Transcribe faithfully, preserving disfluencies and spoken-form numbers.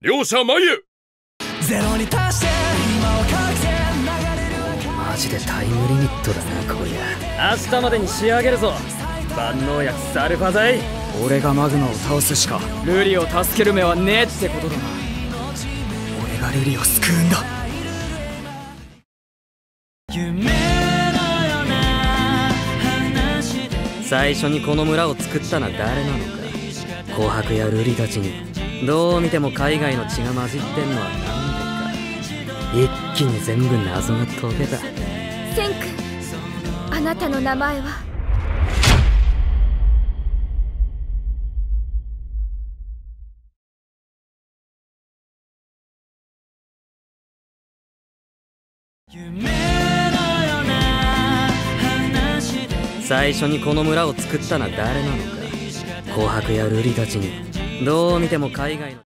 両者前へ。 ゼロに達して今を隠せ流れる。 マジでタイムリミットだなこりゃ。明日までに仕上げるぞ万能薬サルファ剤。 俺がマグマを倒すしかルリを助ける目はねえってことだな。俺がルリを救うんだ。 最初にこの村を作ったのは誰なのか。琥珀や瑠璃たちにどう見ても海外の血が混じってんのはなんでか。一気に全部謎が解けた。 セン君、あなたの名前は？ 最初にこの村を作ったのは誰なのか。琥珀や瑠璃たちにどう見ても海外の